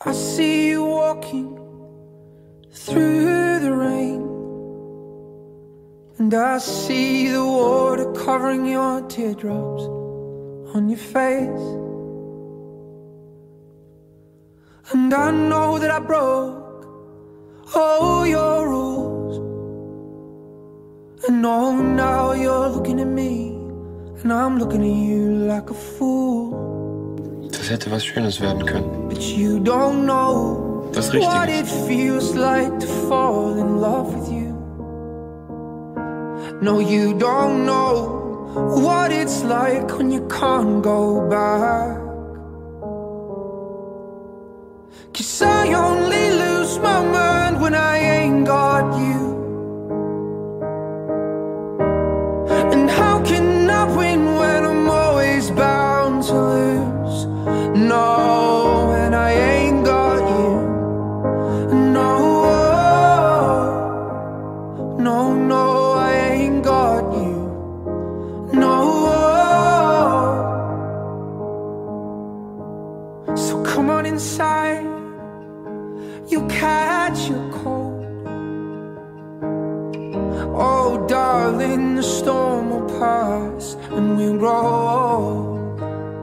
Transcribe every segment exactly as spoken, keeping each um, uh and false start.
I see you walking through the rain, and I see the water covering your teardrops on your face. And I know that I broke all your rules, and oh, now you're looking at me and I'm looking at you like a fool. Das hätte was Schönes werden können. But you don't know was what it Richtiges. feels like to fall in love with you. No, you don't know what it's like when you can't go back. 'Cause I only lose my mind when I ain't got you. And how can I win when I'm always bound to lose? No, when I ain't got you. No, no, no, I ain't got you. No. So come on inside, you catch your cold. Oh darling, the storm will pass and we'll grow old.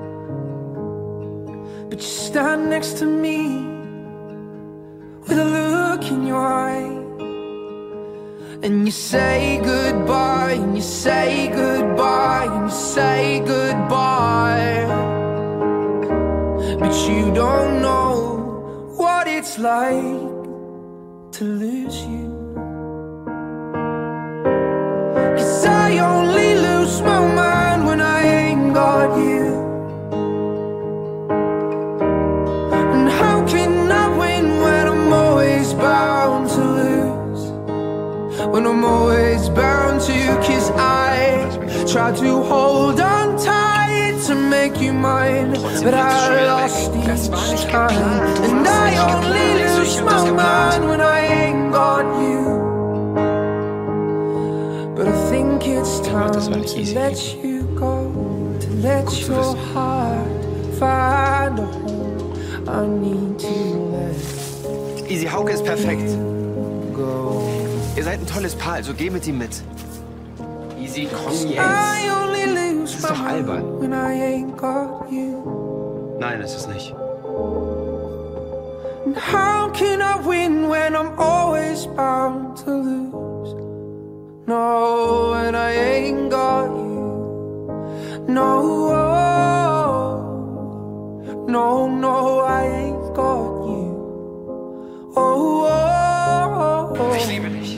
But you stand next to me with a look in your eye, and you say goodbye, and you say goodbye, and you say goodbye. But you don't know what it's like to lose you. 'Cause I only lose my mind when I ain't got you. And how can I win when I'm always bound to lose? When I'm always bound to, 'cause I try to hold on tight to make you mine, but I lost each time. And I only lose my mind when I ain't got you. But I think it's time to let you go, to let your heart find a home. I need to let Easy, Hauke ist perfekt. go. Ihr seid ein tolles Paar, also geh mit ihm mit. Easy, komm jetzt. I only lose Das ist doch my albern. mind when I ain't got you. Nein, ist es nicht. And how can I win when I'm always bound to lose? No, when I ain't got you. No, no, no, I ain't got you. Oh, oh, oh. Ich liebe dich.